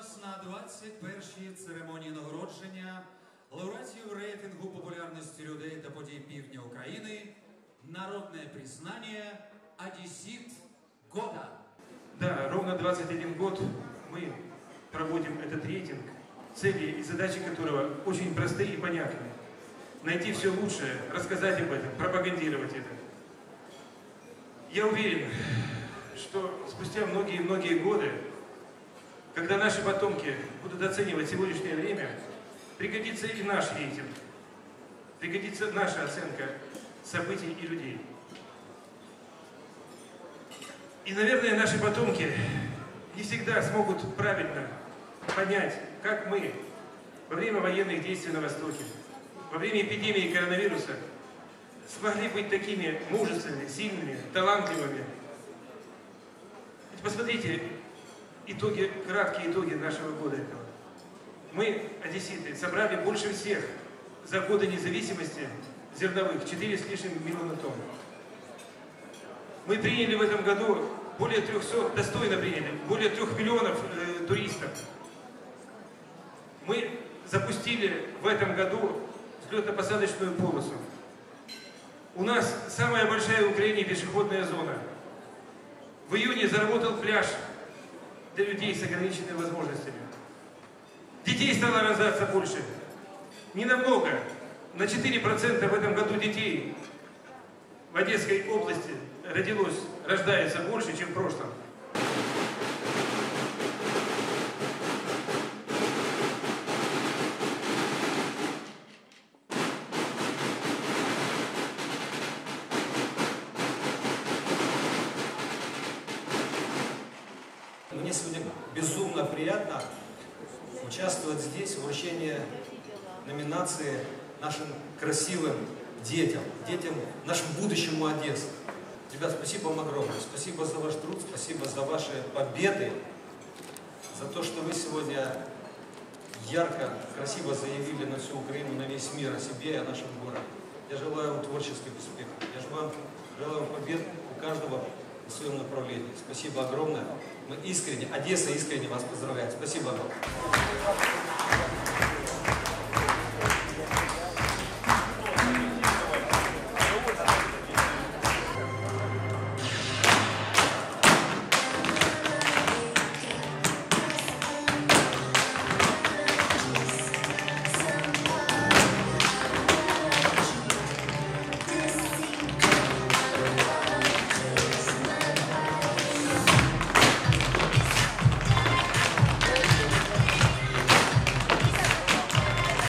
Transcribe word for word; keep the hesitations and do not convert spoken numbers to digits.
час на двадцять першій церемонії нагородження лауреатів рейтингу популярності людей та подій Півдня України «Народное признание. Одессит года». Да, ровно двадцать один год мы проводим этот рейтинг, цели и задачи которого очень простые и понятны. Найти все лучшее, рассказать об этом, пропагандировать это. Я уверен, что спустя многие-многие годы, когда наши потомки будут оценивать сегодняшнее время, пригодится и наш рейтинг, пригодится наша оценка событий и людей. И, наверное, наши потомки не всегда смогут правильно понять, как мы во время военных действий на Востоке, во время эпидемии коронавируса смогли быть такими мужественными, сильными, талантливыми. Ведь посмотрите, итоги, краткие итоги нашего года этого. Мы, одесситы, собрали больше всех за годы независимости зерновых, четыре с лишним миллиона тонн. Мы приняли в этом году более трехсот, достойно приняли, более трех миллионов э, туристов. Мы запустили в этом году взлетно-посадочную полосу. У нас самая большая в Украине пешеходная зона. В июне заработал пляж для людей с ограниченными возможностями. Детей стало рождаться больше. Не намного. На четыре процента в этом году детей в Одесской области родилось, рождается больше, чем в прошлом. Мне сегодня безумно приятно участвовать здесь в вручении номинации нашим красивым детям, детям, нашему будущему Одессы. Ребят, спасибо вам огромное, спасибо за ваш труд, спасибо за ваши победы, за то, что вы сегодня ярко, красиво заявили на всю Украину, на весь мир о себе и о нашем городе. Я желаю вам творческих успехов, я желаю, желаю вам побед у каждого в своем направлении. Спасибо огромное. Мы искренне, Одесса искренне вас поздравляет. Спасибо огромное.